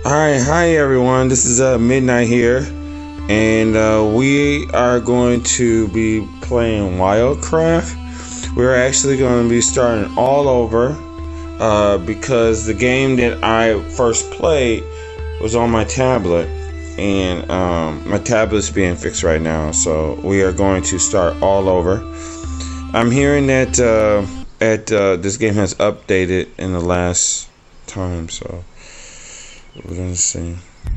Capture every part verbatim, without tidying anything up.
Hi, hi everyone. This is uh, Midnight here, and uh, we are going to be playing Wildcraft. We're actually going to be starting all over uh, because the game that I first played was on my tablet, and um, my tablet's being fixed right now, so we are going to start all over. I'm hearing that uh, at uh, this game has updated in the last time, so. We're gonna see.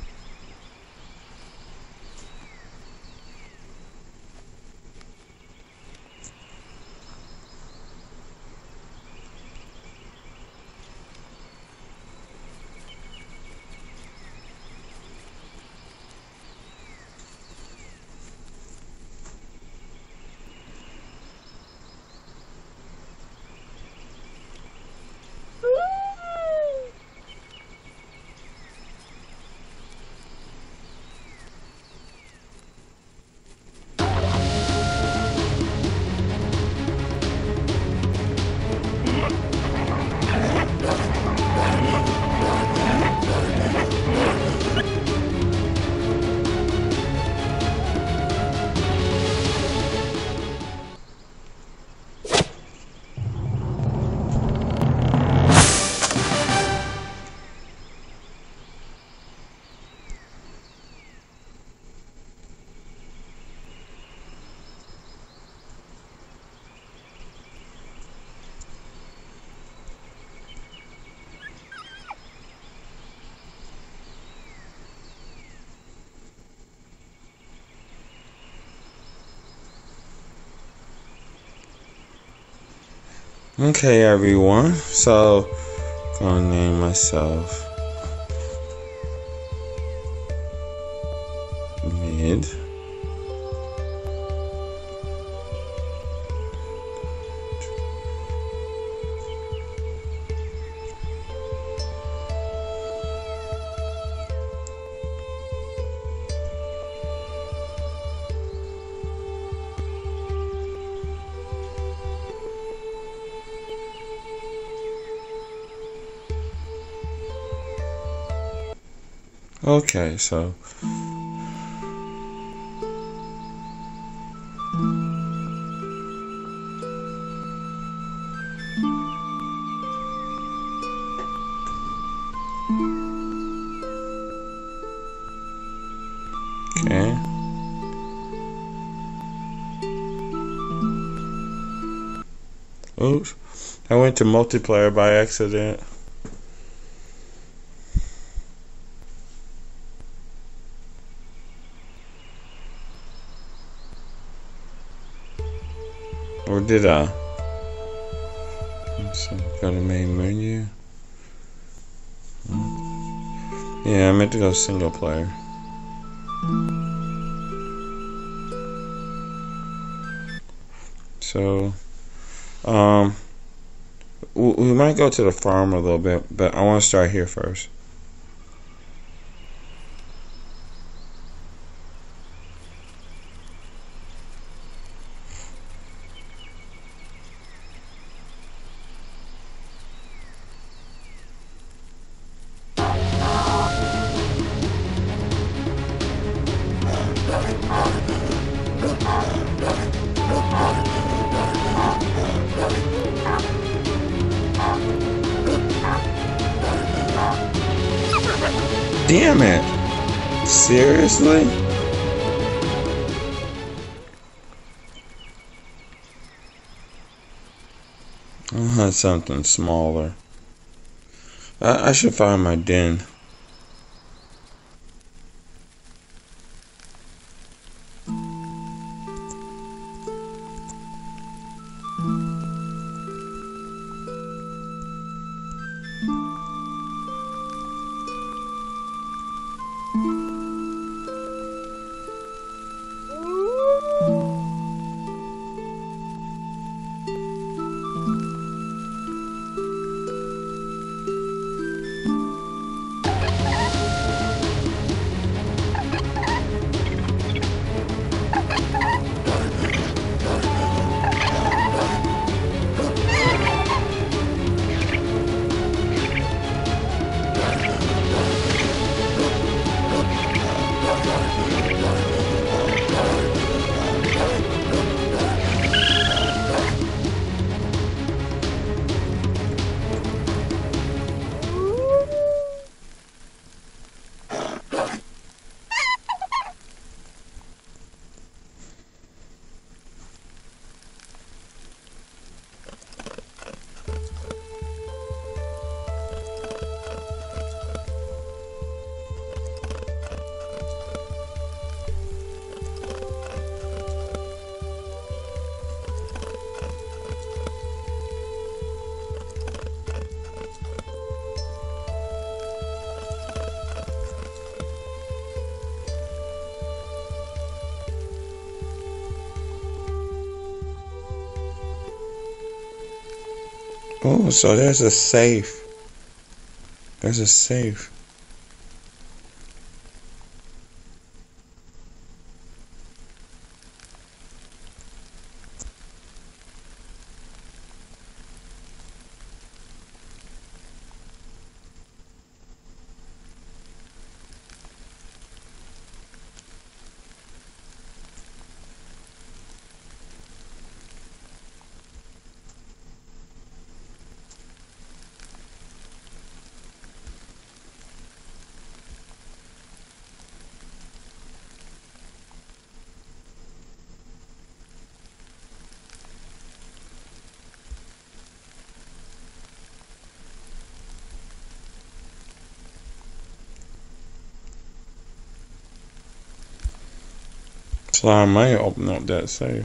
Okay, everyone. So, gonna name myself Mid. Okay, so okay. Oops, I went to multiplayer by accident. Or did I? Let's see, go to main menu. Yeah, I meant to go single player. So, um, we might go to the farm a little bit, but I want to start here first. Damn it! Seriously? I want something smaller. I, I should find my den. Oh, so there's a safe. There's a safe. So I might open up that safe.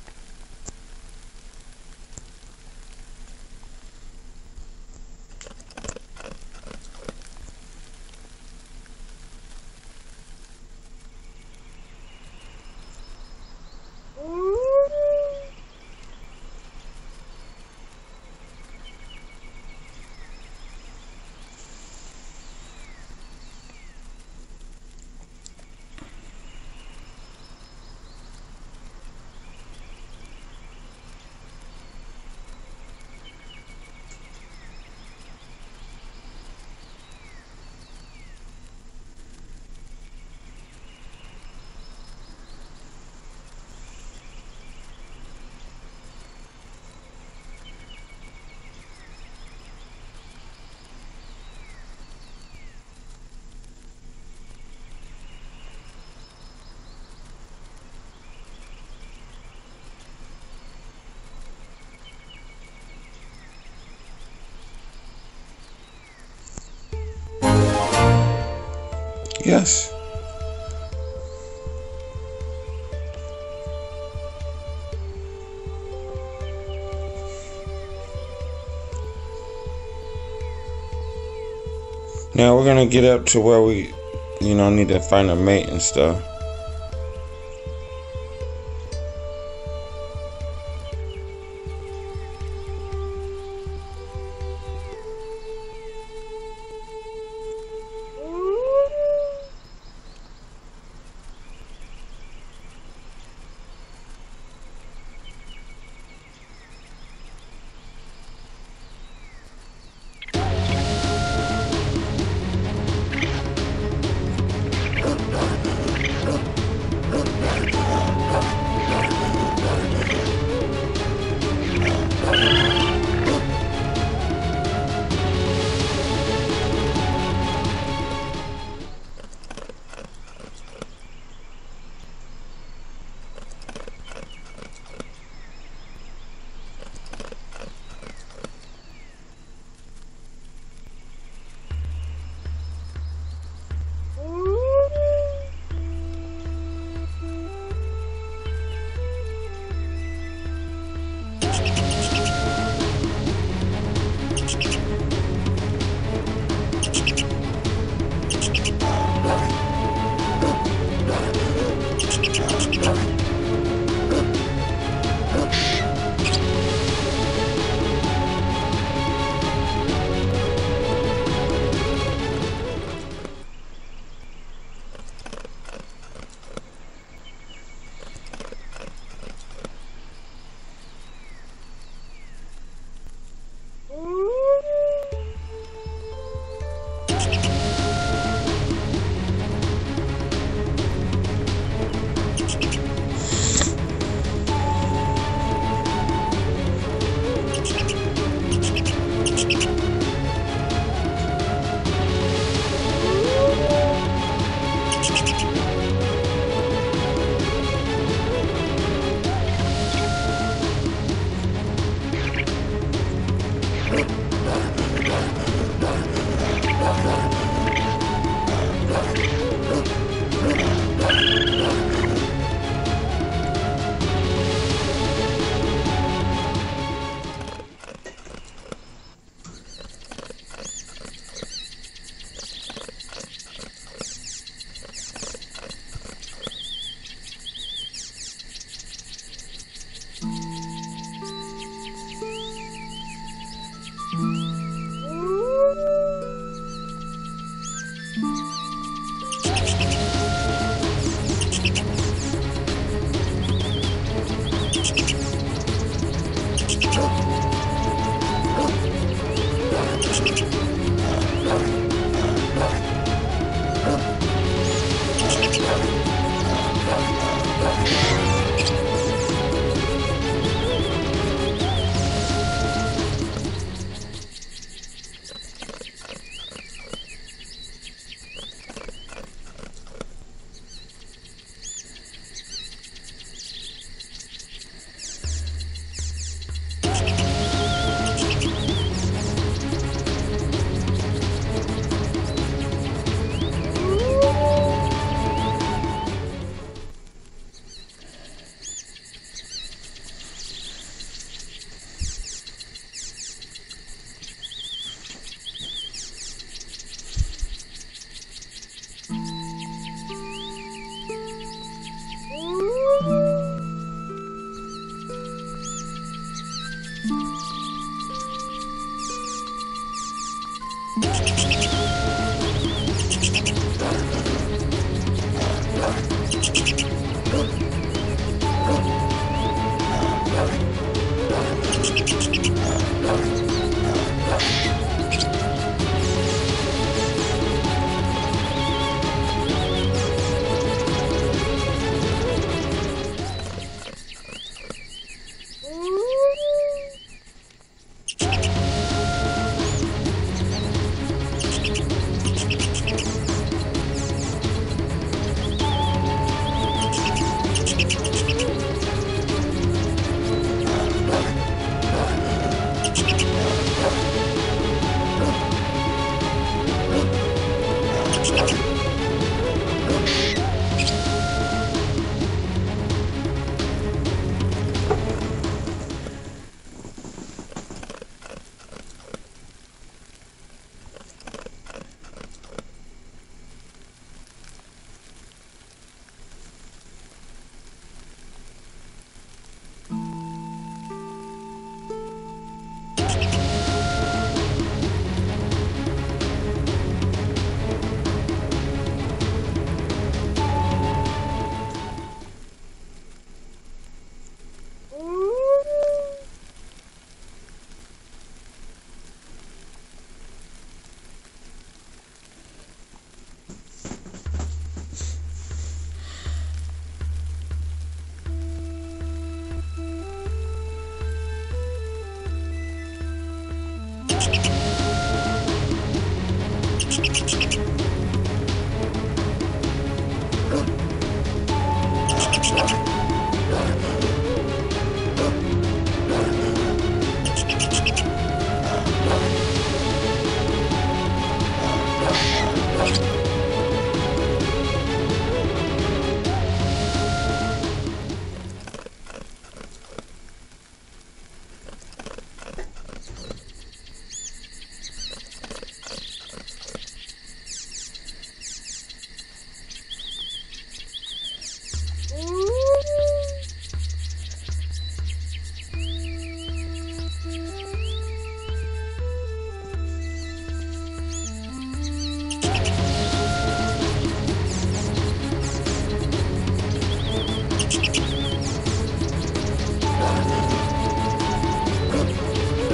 Yes. Now we're gonna get up to where we, you know, need to find a mate and stuff.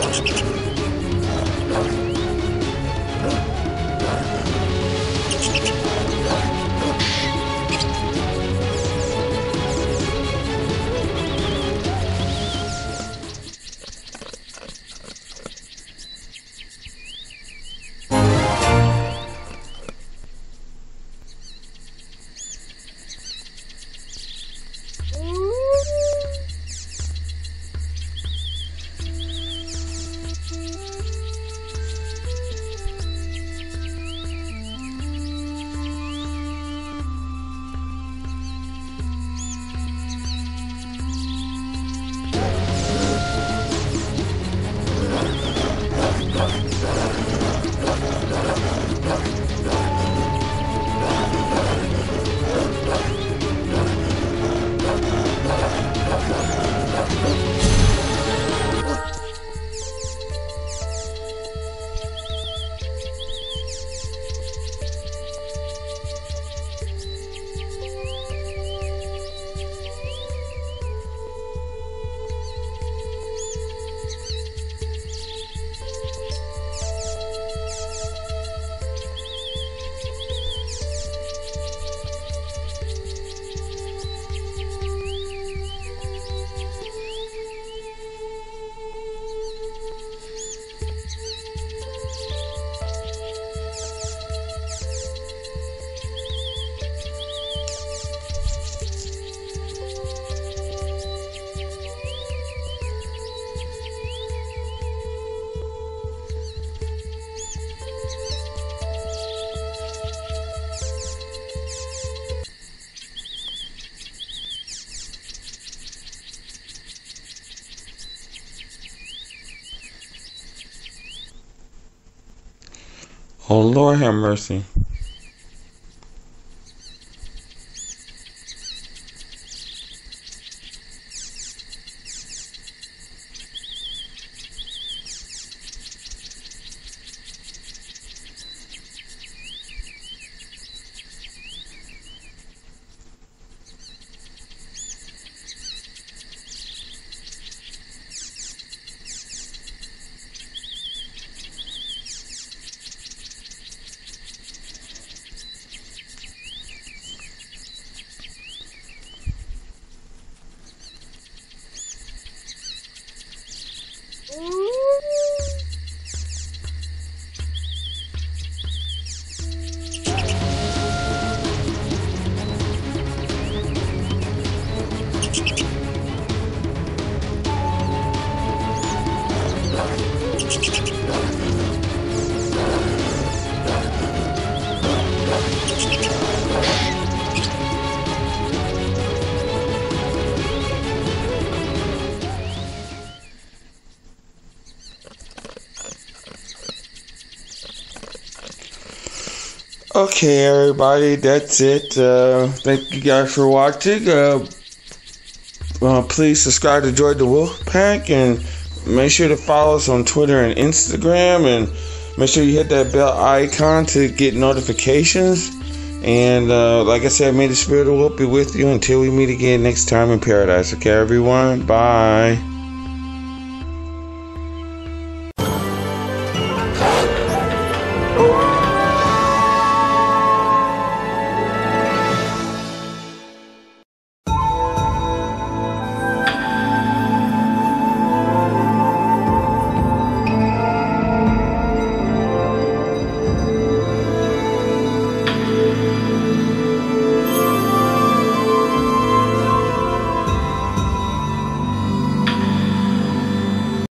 Oh, Lord have mercy. Okay, everybody, that's it. Uh, thank you guys for watching. Uh, uh, please subscribe to Joy the Wolf Pack and make sure to follow us on Twitter and Instagram, and make sure you hit that bell icon to get notifications. And uh, like I said, may the Spirit of the Wolf be with you until we meet again next time in paradise. Okay, everyone? Bye.